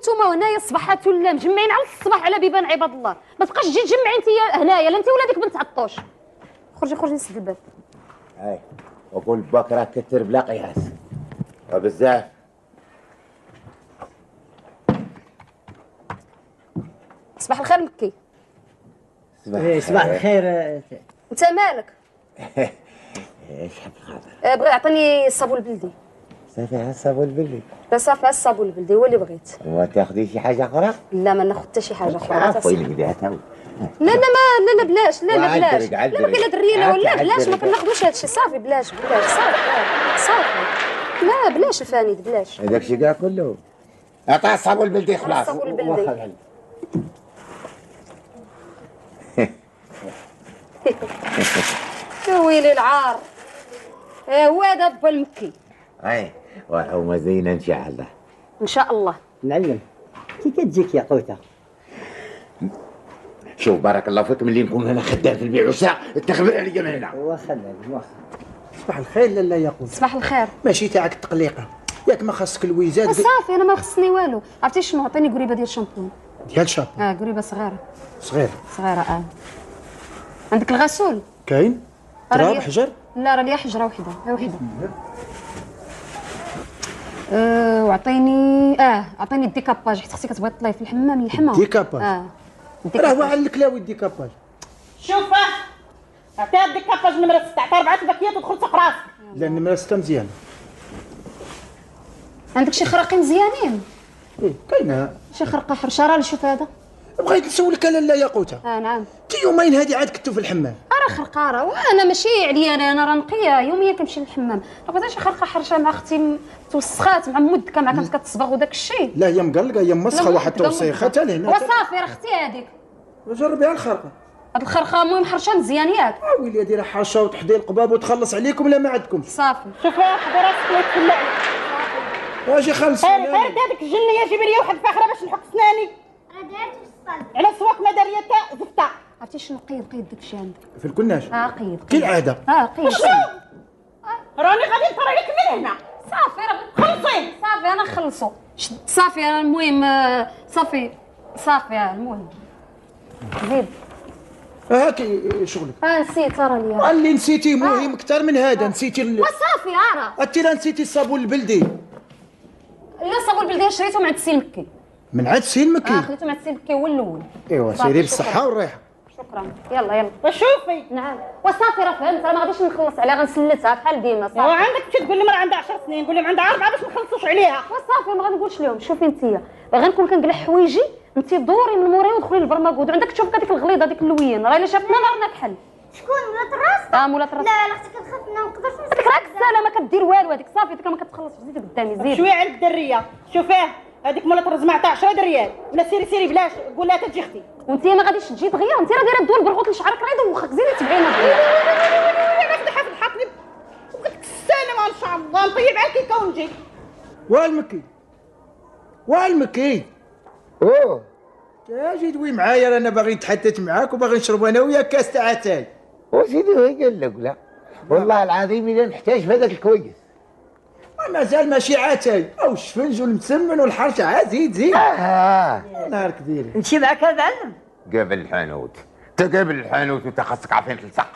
نتوما هنايا الصباحات ولا مجمعين على الصباح على بيبان عباد الله، ما تبقاش تجي تجمعي انت هنايا، لا انت ولا ديك بنت عطوش. خرجي نسد الباب. هاي وقول بكره كتر بلا قياس وبزاف. صباح الخير مكي. صباح الخير. انت مالك؟ ايش حب الخاطر؟ بغي عطيني الصابون البلدي. صافي على الصابون البلدي. لا صافي على الصابون البلدي هو اللي بغيت. وما تاخذي شي حاجه اخرى؟ لا ما ناخذ حتى شي حاجه اخرى. عفوا بديها لا لا بلاش. لا عدرك. لا ما كاين لا درينا ولا بلاش، ما كناخذوش هادشي. صافي بلاش صافي. لا بلاش الفانيد بلاش. هذاك الشيء كاع كله. عطاه الصابون البلدي خلاص. الصابون البلدي. يا ويلي العار. هو هذا با المكي. اي وهما زينا ان شاء الله. ان شاء الله. نعلم كي كتجيك يا قوته. شوف بارك الله فيك، ملي نكون انا خدام في البيع والشراء تخبر عليا من هنا. واخا صباح الخير لالا يا قوته. صباح الخير. ماشي تاعك التقليقه ياك ما خاصك الويزات. صافي انا ما خصني والو. عرفتي شنو؟ عطيني قريبه ديال الشامبون. ديال شامبون؟ قريبه صغيره. صغيره عندك الغسول؟ كاين تراب حجر؟ لا راه ليا حجره وحده وحده. وعطيني عطيني الديكاباج حيت اختي كتبغي تطلعي في الحمام اللحمه. ديكاباج؟ راه هو على الكلاوي الديكاباج. شوف عطيها الديكاباج نمره 6، عطيها 4 باكيات ودخل سق راسك. لا نمره 6 مزيانه. عندك شي خراقي مزيانين؟ كاينه شي خرقه حرشه. راه شوف هذا. بغيت نسولك لالا يا قوته. نعم. انت يومين هادي عاد كنتو في الحمام؟ راه خرقه وانا ماشي عليا انا راه نقيه يوميا كنمشي للحمام. بغيت شي خرقه حرشه مع اختي توسخات مع مدكه مع كانت كتصبغ وداك الشيء. لا هي مقلقه هي مسخه واحد توسيخه حتى لهنا. وصافي راه اختي هذيك. جربي على الخرقه. هاد الخرقه المهم حرشه مزيان ياك. ويلي هادي راه حرشه وتحضير القباب وتخلص عليكم لا ما عندكمش. صافي. شوف حضر راسك لا تفلع عليك. واجي خلص. خير هذيك الجنيه جيبي لي واحد فاخره باش نحك سناني. راه دارت وصلت على سواك ما داريه حتى زفته. عرفتي شنو؟ قيد داكشي عندك في الكناش. قيد كالعاده. قيد. راني غادي نطر عليك من هنا. صافي راه خلصي. صافي انا نخلصو. صافي انا المهم صافي المهم زيد. هاكي شغلك. نسيت راه ليا. اللي نسيتي مهم اكثر من هذا. نسيتي وصافي راه انت راه نسيتي الصابون البلدي. لا الصابون البلدي شريته من عند السي مكي. من عند سي مكي؟ خديته من عند السي مكي هو الاول. ايوا سيري بالصحه والراحه. شكرا. يلا وشوفي. نعم وصافي راه فهمت. راه ما غاديش نخلص عليها غنسلتها بحال ديما. صافي عندك تمشي تقول لي مرا عندها 10 سنين، قول لهم عندها 4 باش ما نخلصوش عليها. وصافي ما غنقولش لهم. شوفي انتيا غنكون كنقلع حوايجي انت دوري من موراي ودخلي للبرمجود. عندك تشوف هذيك الغليظه هذيك اللوين راه الا شافنا نارنا كحل. شكون مولات الراس؟ مولات الراس. لا اختي كنخاف ما نقدرش نمسك. هذيك راك سالا ما كدير والو. هذيك صافي هذيك ما كتخلص. زيد قدامي زيد شويه على الدريه. شوفيه هذيك مولات الرز مع 10 دريال ولا سيري بلاش قول لها تجي اختي. وانت ما غاديش تجي دغيا. انت راه دايره الدول برغوت لشعرك راه يدوخك. زيدي تبعينا دغيا. انا فضحها في الحقني وقلت السلامه ان شاء الله نطيب على الكيكه ونجي. والمكي اوه اجي دوي معايا. رانا باغي نتحدث معاك وباغي نشرب انا وياك كاس تاع اتاي. وسيدي هو قال لك لا والله العظيم الا نحتاج في هذاك الكويس. مازال ماشي عاتاي او الشفنج والمسمن والحرشه. عاد زيد نهار كبير. نمشي معاك هذا علم. قابل الحانوت تقابل الحانوت وانت خاصك عارفين تلصق.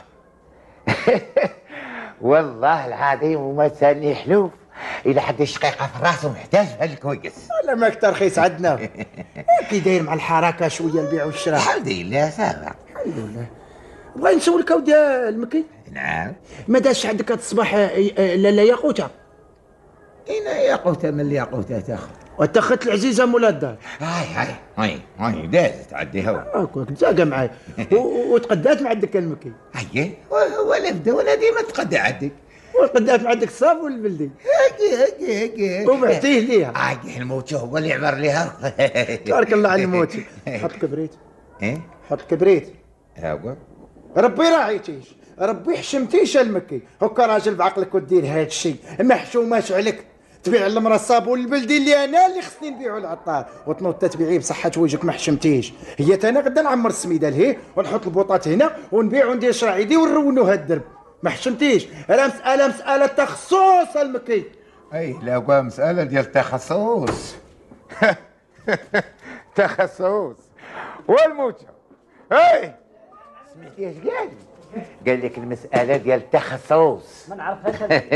والله العظيم وما تسالني حلوف الا حد شقيقه في راسه محتاج في هذا الكويس. ولا ماك ترخيص عندنا. كي داير مع الحركه شويه البيع والشراء. الحمد لله سامع. الحمد لله. بغيت نسولك اودي المكي. نعم. ما داش عندك هذا الصباح لا ياقوته؟ اين ياقوته من الياقوته تاخذ؟ واتخذت العزيزه مولا الدار. هاي دازت عديها. هاكاك تلاقى معايا وتقدات مع عندك المكي. هاي ولا بدا ولا ديما تقدى عندك. وقدات مع عندك الصابون البلدي. هاكي وبعتيه ليها. هاكي الموت هو اللي عمر ليها. تبارك الله على الموت. حط كبريت. ايه حط كبريت. هاكا ربي راعيتيش ربي حشمتيش المكي. هكا راجل بعقلك ودير هاد الشيء محشوماش عليك. تبيع المرا الصابون البلدي اللي انا اللي خصني نبيعو العطار وتنوض تبيعيه بصحه وجهك ما حشمتيش. هي انا غدا نعمر السميده لهيه ونحط البوطات هنا ونبيعو ندير شراعيدي ونرونو هاد الدرب. ما حشمتيش. راه مساله تخصص المكي. اي لا مساله ديال التخصص. تخصص والموتى. اي سمعتي اش قال؟ قال لك المسألة ديال التخصص. ما نعرفهاش.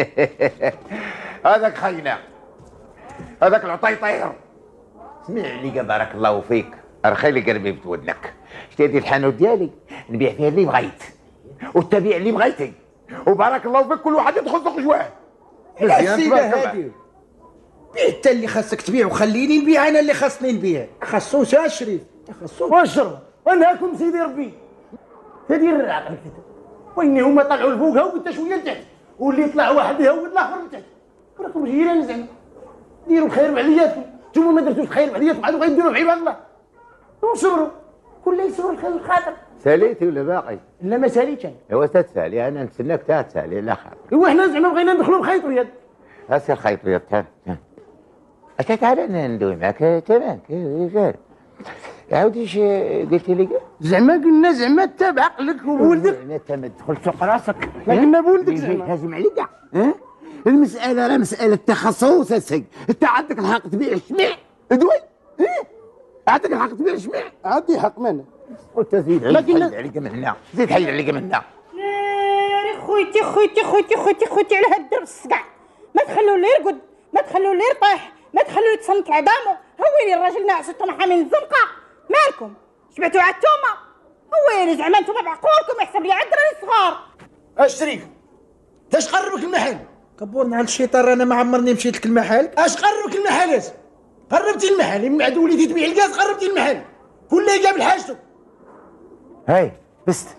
هذاك خينا، هذاك العطيطير. اسمع لي بارك الله فيك، رخي لي قلبي في ودنك. شتي هذه الحانوت ديالي نبيع فيها اللي بغيت وتبيع اللي بغيتي، وبارك الله فيك كل واحد يدخل سوق جواه. السيدة هادي بيع انت اللي خاصك تبيع وخليني نبيع انا اللي خاصني نبيع. تخصص يا شريف تخصص. واشرب ونهاكم سيدي ربي. تدير عقلك وين هما طلعوا لفوق هاو شويه لتحت، واللي طلع واحد يهود الاخر لتحت. راكم جيران زعما ديروا خير بعلياتكم، نتوما ما درتوش خير بعلياتكم عاد غيديروا في عباد الله. وصبروا كل يصبر الخير الخاطر. ساليتي ولا باقي؟ لا ما ساليتش انا. ايوا تتسالي، انا نتسناك تتسالي الاخر. ايوا حنا زعما بغينا ندخلوا بخيط رياض. هسه الخيط رياض أتا تعال ندوي معاك تمام. عاود ايش قلتي لي؟ زعما قلنا زعما تابع عقلك وولدك. انت ما تدخل سوق راسك، لكن بولدك زعما هاجم عليك كاع. المسألة راه مسألة تخصص السي، انت عندك الحق تبيع الشميع دوي. عندك الحق تبيع الشميع، عندي حق مانا. وانت زيد حيد عليك من هنا، زيد حيد عليك من هنا. ناري خويتي على هاد الدرس كاع. ما تخلوه لا يرقد، ما تخلوه لا يطيح، ما تخلوه يتصنت عظامه. هو ويلي الراجل ناعس الطمحه من الزنقه. مالكم شبعتوا على التومه؟ هو ويلي زعما نتوما بعقولكم يحسب لي عاد الدراري الصغار. اش شريك اش قربك المحل؟ كبرنا على الشيطان، انا ما عمرني مشيت لك المحل. اش قربك المحل؟ قربتي المحل من بعد وليتي تبيع الغاز قربتي المحل كله يقابل حاجته. هاي بست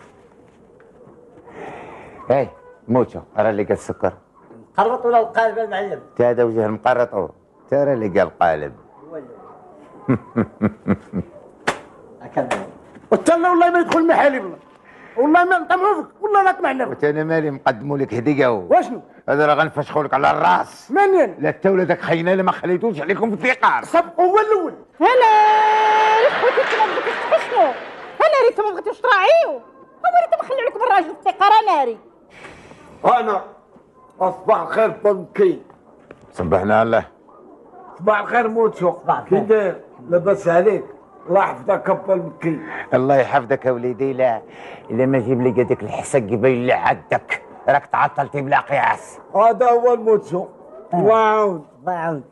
هاي موتشو راه اللي قال السكر قرط ولا القالب المعلم؟ هذا وجه المقرط، ترى اللي قال قالب. اكمل. وتلا والله ما يدخل محلي والله، والله ما نطمعوا فيك، والله لا طمعنا فيك. انا مالي مقدموا لك هديه واشنو؟ هذا راه غنفشخوا لك على الراس. من يعني؟ لا انت ولا داك خينا اللي ما خليتوش عليكم في الثقار. سبق هو الاول. هلا خوتي انتما ما بغيتوش تحسنوا، انا ريتو ما بغيتوش تراعيو، هو ريتو ما خليو لكم الراجل في الثقاره ناري. أنا أصبح الخير بنكي. صبحنا الله. صباح الخير موتشو. كي داير؟ لاباس عليك؟ الله يحفظك أبا المكي. الله يحفظك يا وليدي. لا الا ما جيب لي هذاك الحسك يبين لي عندك راك تعطلتي بلا قياس. هذا هو الموتشو. واو الله يعاون.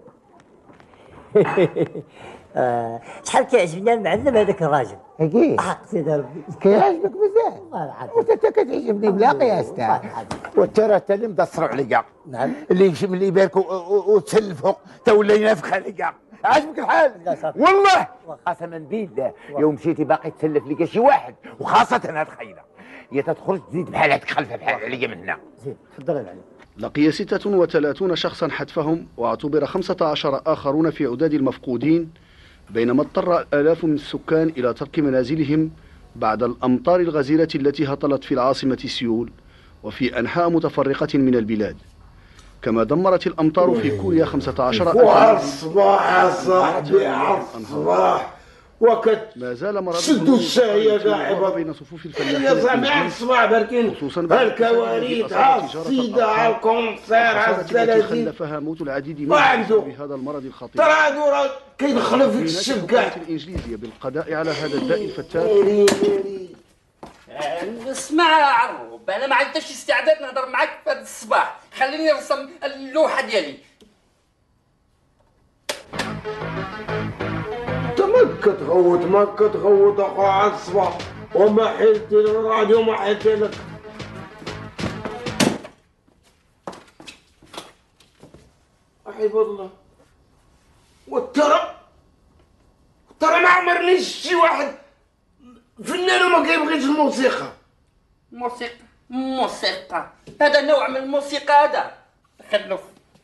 شحال كيعجبني المعلم هذاك الراجل. اكيد حق سيدي ربي كيعجبك بزاف. والله العظيم. وانت كتعجبني بلا قياس تاع. وترى حتى اللي مدصروا عليا. نعم. اللي يمشي من اللي يبارك وتسلفوا تا ولا ينافخ عليا. عاجبك الحال؟ والله قسما بالله يوم مشيتي باقي تسلف لي شي واحد، وخاصة هاد الخيله هي تدخل تزيد بحال هادك خلفها بحال عليا من هنا. زين تفضل المعلم. لقي 36 شخصا حتفهم، واعتبر 15 آخرون في عداد المفقودين، بينما اضطر آلاف من السكان إلى ترك منازلهم بعد الأمطار الغزيرة التي هطلت في العاصمة سيول وفي أنحاء متفرقة من البلاد. كما دمرت الأمطار في كوريا 15 وعالصباح يا صاحبي عالصباح ما زال مرض شدوا الشاي يا قاعبة بين صفوف الفلاحين يا صاحبي عالصباح بركين هالكوارث عالصيدة عالكونسير عالزلازل خلفها موت العديد من بهذا المرض الخطير. ترى هذو كيدخلوا فيك الشبكة الإنجليزية بالقضاء على هذا الداء الفتاك. اسمع يا عروب، انا ما عنديش استعداد نهضر معاك في هذا الصباح، خليني نرسم اللوحه ديالي. انت ما كتغوت اخويا على الصباح، وما حلتي الراديو ما حلتي لك. عيب الله. وترى ما عمرنيش شي واحد فنان وما كيبغيش الموسيقى. موسيقى هذا نوع من الموسيقى هذا تخلف.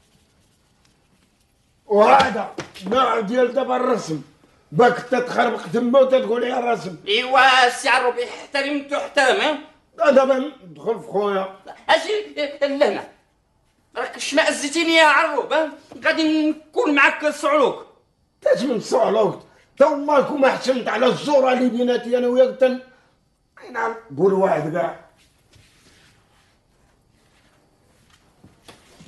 وهذا نوع ديال دابا الرسم، باك تتخربق تما وتقول لي الرسم. ايوا سي عروبي احترم تحترم. دابا ندخل في خويا. اجي لهنا راك شمأزتيني يا عروب، غادي نكون معاك صعلوك. اش من صعلوك؟ تا والله كون ما حشمت على الصوره اللي بيناتي انا وياك نعم قول واحد كاع.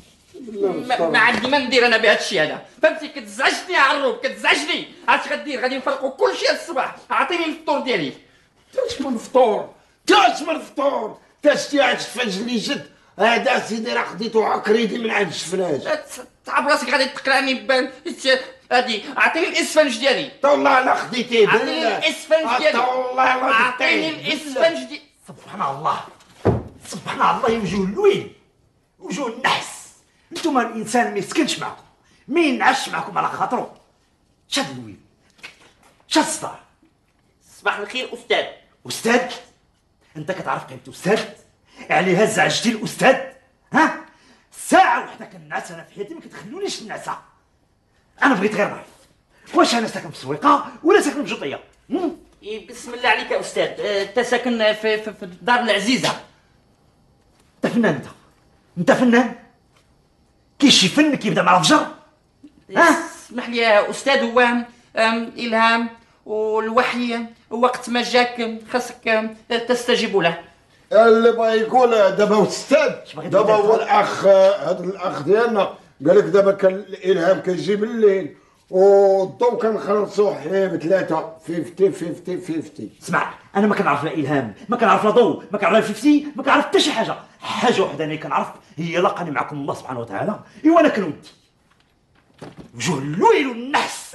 ما عندي ما ندير انا بهذا الشيء هذا، فهمتي؟ كتزعجني يا عروب، كتزعجني. عرفتي غدير؟ غادي نفرقوا كل شيء الصباح. عطيني الفطور ديالي. تاش من فطور، تاش من فطور، تاش تاع الشفاج اللي جد هذا سيدي راه خديتو عكريدي من عند الشفناج. تعب راسك غادي تقراني بان هادي. عطيني الاسفنج ديالي. والله لا خديتيه. عطيني الاسفنج ديالي. والله لا عطيني الاسفنج ديالي. سبحان الله، سبحان الله، يا وجوه اللوين، وجوه النحس. انتم الانسان ما يسكنش معكم، ما ينعش معكم على خاطرو. شاد اللوين، شاد الصداع. صباح الخير استاذ. استاذ؟ انت كتعرف قيمة استاذ؟ عليها زعجتي الاستاذ؟ ها؟ ساعة وحدة كنعس انا في حياتي، ما كتخلونيش نعسها. انا بغيت غير نعرف واش انا ساكن في السويقة ولا ساكن في جوطية؟ بسم الله عليك يا استاذ، انت ساكن في الدار العزيزة. انت فنان، انت فنان؟ كاين شي فن كيبدا مع الفجر؟ اسمح لي يا استاذ، هو الهام والوحي وقت ما جاك خاصك تستجيب له. اللي بغا يقول دابا استاذ، دابا هو الاخ، هذا الاخ ديالنا قال لك دابا كان الالهام كيجي بالليل والضو كنخلصوه حنا بثلاثه 50 50 50. اسمع، انا ما كنعرف لا الهام، ما كنعرف لا ضو، ما كنعرف 50، ما كنعرف حتى شي حاجه. حاجه وحده انا كنعرف، هي لقاني معكم الله سبحانه وتعالى، ايوا انا كنودي وجوه اللويل والنحس.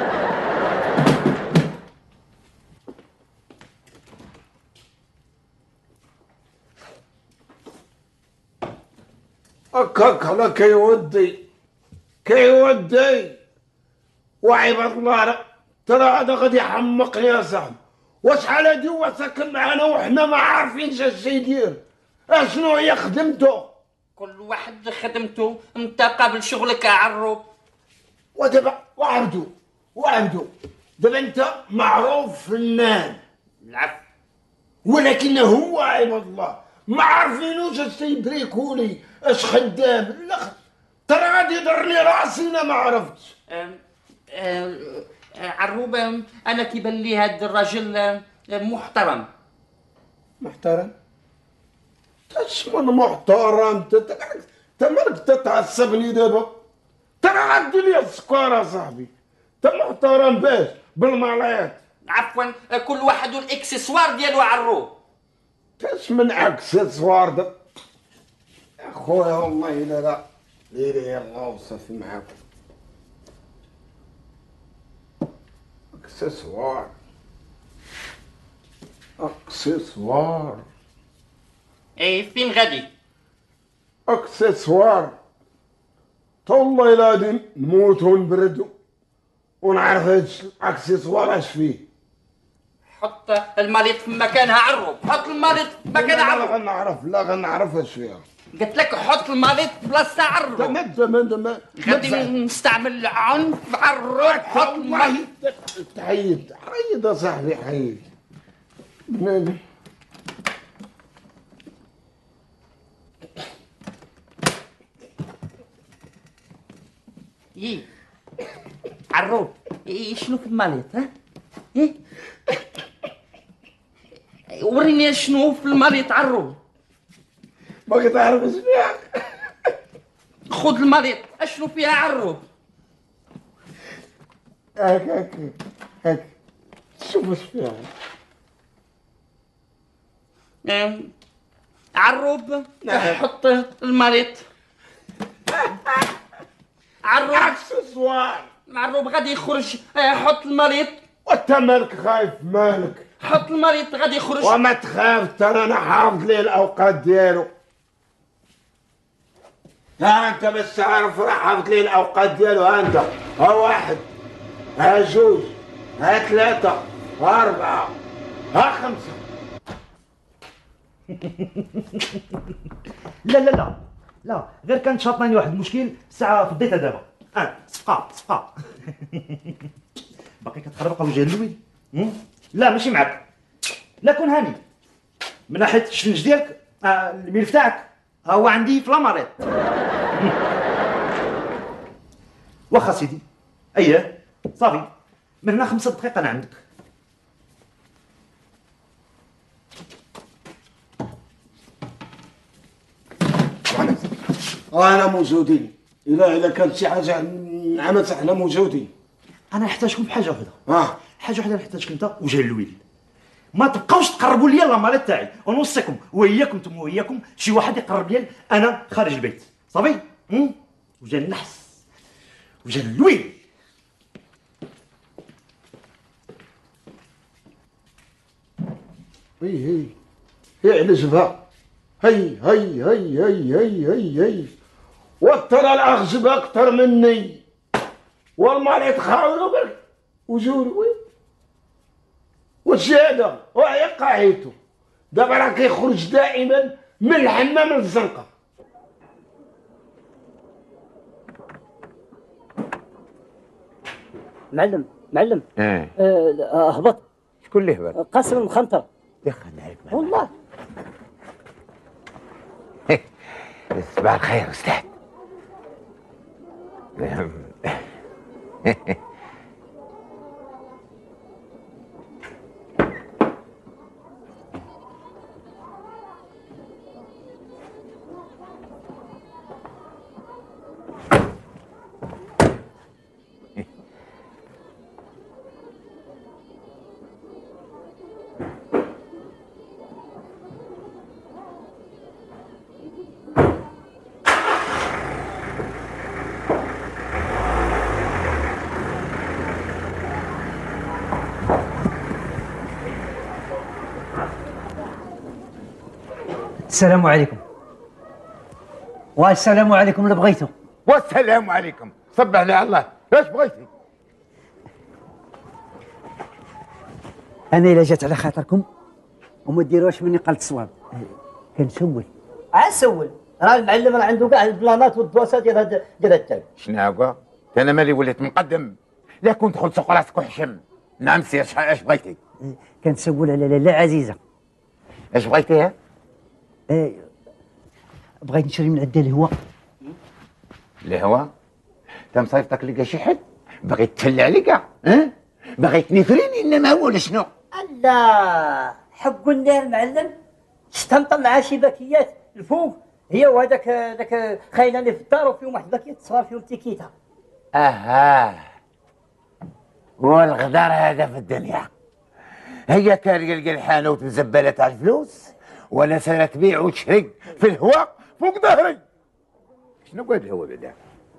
هكاك على كيودي وعباد الله، ترى هذا غادي يحمقني يا صاحبي. وشحال هادي هو ساكن معانا وحنا ما عارفين اش يدير، اشنو هي خدمته؟ كل واحد خدمته، انت قابل شغلك يا عروب. ودابا وعبدو دابا انت معروف فنان، العفو، ولكن هو عباد الله ما عارفينوش اش يدريكولي، اش خدام. لا ترى غادي يضرني راسي انا ما عرفتش. عروب، انا كيبان لي هاد الراجل محترم. محترم؟ تشمن محترم؟ انت مالك تتعصبني دابا؟ ترى غادي لي السكر صاحبي. انت محترم باش بالماليات؟ عفوا، كل واحد والاكسسوار ديالو عروب. كاش من اكسسوار ده يا خويا، والله الا لا ديري الله وصافي معاكم. اكسسوار اي فين غادي؟ اكسسوار والله الا غادي نموت ونبردو ونعرف هاد الاكسسوار اش فيه. حط الماليط في مكانها عروب، حط الماليط في مكانها عروب. لا غنعرف اش فيها. قلت لك حط الماليط في بلاصتها عروب. تمام غادي نستعمل العنف عروب. حط الماليط. حيد يا صاحبي، حيد. عروب، شنو في الماليط؟ ها؟ وريني شنو في الماليط عروب. ما كتعرف اش فيها. خذ الماليط، اشنو فيها عروب؟ هاك شوف اش فيها. عروب، حط الماليط. عروب اكسسوار. عروب غادي يخرج، حط الماليط. وانت مالك خايف؟ مالك؟ حط الماليط غادي يخرج. وما تخاف، ترى انا حافظ ليه الاوقات ديالو. ها انت بس تعرف، راه حافظ ليه الاوقات ديالو. ها انت، ها واحد، ها جوج، ها ثلاثة، ها أربعة، ها خمسة. لا غير كان شاطني واحد المشكل، الساعة فضيتها دابا. صفقة باقي كتخربق وجه اللوين. لا ماشي معاك، لا كون هاني من ناحية الشنج ديالك. الملف تاعك هو عندي في لاماريط. واخا سيدي، اييه صافي، من هنا 5 دقائق انا عندك. وانا موجودين. الا كانت شي حاجه نعمت احنا موجودين. انا نحتاجكم بحاجه وحده. حاجه وحده نحتاجك انت وجه اللويل. ما تبقاوش تقربوا لي المريض تاعي، ونوصيكم وياكم انتم وياكم شي واحد يقرب لي انا خارج البيت، صافي؟ وجه النحس وجه اللويل. هي على جبهه. هي وترى الاخ جبهه اكثر مني والمريض خاولو بالك وجولي واش هذا؟ وهي قاعيته دابا راه كيخرج دائما من الحمام للزنقه. معلم هبط. شكون اللي هبط؟ قاسم المخنطر. يا اخي نعرف والله. صباح الخير استاذ. السلام عليكم. والسلام عليكم اللي بغيتو. والسلام عليكم. صبح على الله. ايش بغيتي؟ انا الا جات على خاطركم وما ديروش مني قلت صواب كنسول. سول. راه المعلم راه عنده كاع البلانات والدواسات ديال هاد التاع. شنو هكا؟ انا مالي وليت مقدم. لا كنت دخلت سوق راسك وحشم. نعم سي اش بغيتي؟ كنسول على لاله عزيزه. اش بغيتيها؟ بغيت نشري من عندها الهواء. الهواء؟ انت مصيفطك لقى شي حد؟ باغي تفلع لي كاع؟ باغي تنفريني انما هو ولا شنو؟ لا حق النار معلم. استنطل معاه شي باكيات الفوق هي وهذاك خايناني في الدار وفيهم واحد باكيات صغار فيهم تيكيتا. والغدار هذا في الدنيا. هي كاريه الحانوت مزبله تاع الفلوس ولا سير تبيع وتشري في الهواء فوق ظهري. شنو قال الهواء بعدا؟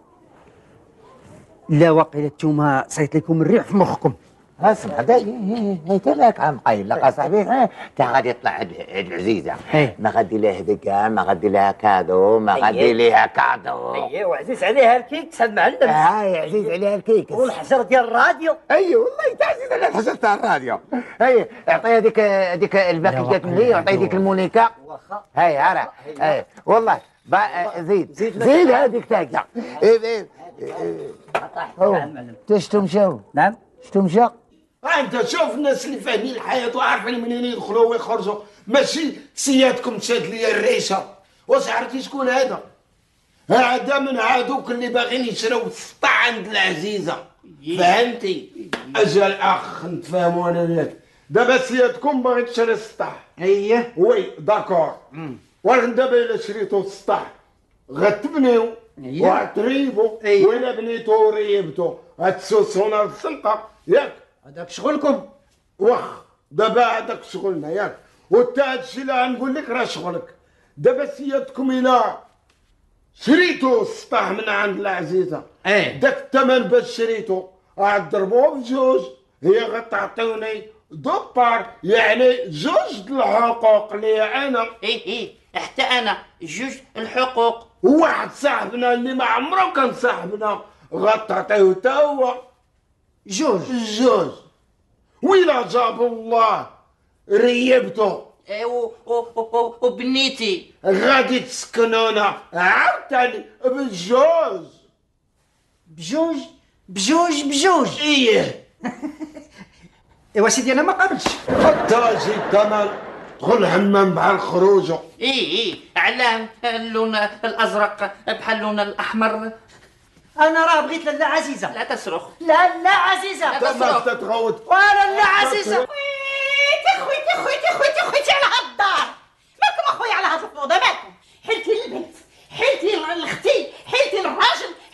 لا واقيلا نتوما صيت لكم الريح في مخكم. اسمع هي تلاك عم قايل لك صاحبي تا غادي يطلع عند العزيزه ما غادي لها هديه ما غادي لها كادو ما غادي لها كادو. ايوا عزيز عليها الكيك سال معلم. هاي عزيز عليها الكيك والحجر ديال الراديو. ايوه والله تا عزيز على الحجر تاع الراديو. هاي اعطيها ديك الباقيات من هي واعطي ديك المونيكا. هاي عرا هاي والله زيد هذيك تاعك. تشتم شو؟ نعم شتم شو؟ انت شوف الناس اللي فاهمين الحياه وعارفين منين يدخلوا ويخرجوا، ماشي سيادكم تشاد لي الريشه. واش عرفتي شكون هذا؟ هذا من هادوك اللي باغيين يشراو السطح عند العزيزه، فهمتي؟ اجل اخ نتفاهموا انا وياك. دابا سيادكم باغي تشري السطح. اييه وي داكور. وانا دابا الا شريتو السطح غتبنيو وغتريبو وإلا بنيتو وريبتو غتسوسونا الزنقه ياك. هذاك شغلكم. واخ دابا هذاك شغلنا ياك. وتا هادشي اللي غنقول لك راه شغلك. دابا سيادكم الا شريتو السطح من عند العزيزه داك الثمن باش شريتو غتضربوه بجوج. هي غتعطيوني دوبار يعني جوج د الحقوق لي انا. حتى انا جوج الحقوق. واحد صاحبنا اللي ما عمره كان صاحبنا غتعطيه تا هو جوج. ويلا جاب الله ريبته وبنيتي غادي تسكنونا عاوتاني بجوج. ايه ايوا سيدي انا ما قابلتش. حتى جي الثمن دخل الحمام بحال خروجه. علاه اللون الازرق بحال اللون الاحمر. انا راه بغيت لاله عزيزه. لا تصرخ. لا عزيزه. لا تصرخ. تتغوت. وانا لا عزيزه. خويتي على هاد الدار. مالكم اخويا على هاد الفوضى مالكم؟ حلتي للبنت، حلتي لاختي، حلتي للراجل،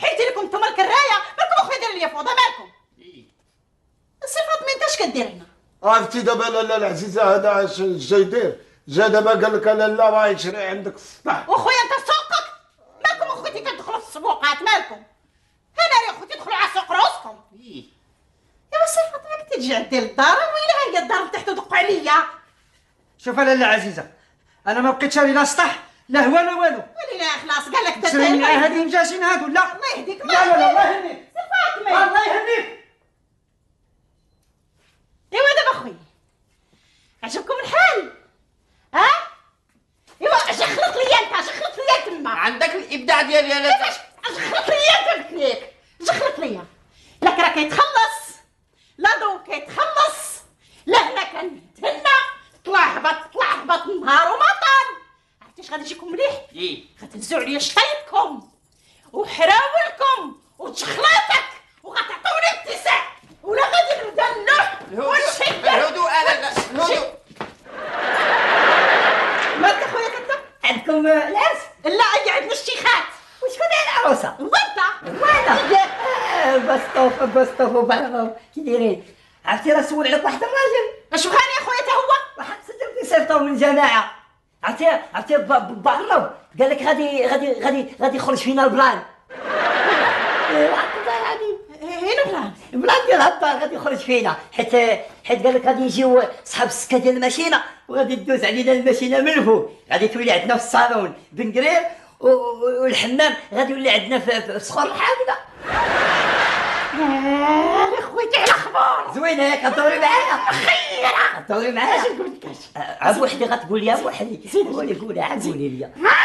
عرفتي دابا لالا العزيزه هذا اش يدير؟ جا دابا قال لك لا لا بغا يشري عندك السطح. وخويا انت سوقك مالكم اخوتي كتدخلوا في السوقات مالكم؟ انا يا اخوتي دخلوا على سوق راسكم. يا وسي فاطمه تجي عندي للدار ويلها هي الدار تحت ودقوا عليا. شوف لالا العزيزه انا ما بقيتش لا سطح لا هو لا والو. ولينا خلاص قال لك تسري معاه هذه مجاشين هادو. لا الله يهديك. لا لا لا الله يهنيك فاطمه الله يهنيك. ايوا دابا خويا عجبكم الحال؟ ها؟ ايوا جخلط ليا انت جخلط ليا تما. عندك الابداع ديالي انا. كيفاش جخلط ليا انت فيك؟ جخلط ليا لا كرا كيتخلص لا ضو كيتخلص لا هنا كنتهنى طلع هبط نهار ومطر. عرفتي اش غادي يجيكم مليح؟ غتهزوا عليا شطيبكم وحراولكم وتشخلاطك وغتعطوني اتساع ولا غادي نبدا نلوح ونشد. الهدوء انا الهدوء. مالك اخويا انت؟ عندكم العرس؟ لا عندنا الشيخات. وشكون هي العروسه؟ وانت وانا بسطوف وبعض كي دايرين. عرفتي راه سول عليك واحد الراجل. اش بغاني يا خويا تا هو؟ واحد صدق يصيفطوه من الجماعه. عرفتي بعرض قال لك غادي يخرج فينا البلان. هنا البلان ديال الدار غادي يخرج فينا حيت قال لك غادي يجيو صحاب السكه ديال الماشينه وغادي تدوز علينا الماشينه من الفوق. غادي تولي عندنا في الصالون بنقرير والحمام غادي يولي عندنا في سخون الحامله. يا خويتي على خبار زوينه ياك غدوري معايا. خيره غدوري معايا. اش نقول لك؟ عاد وحدي غتقول لي بوحدي. قولي عاد قولي لي.